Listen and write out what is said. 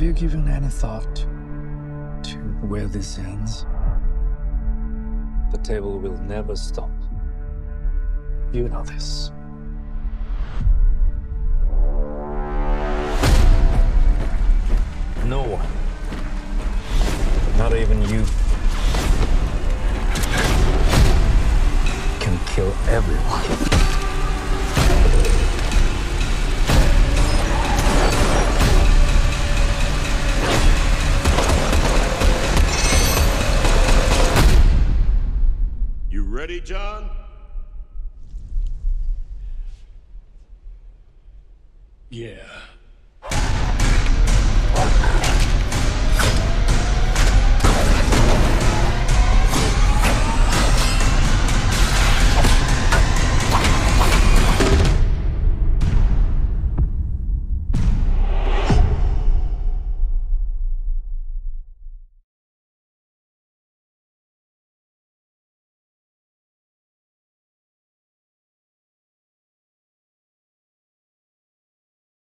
Have you given any thought to where this ends? The table will never stop. You know this. No one, not even you, can kill everyone. You ready, John? Yeah.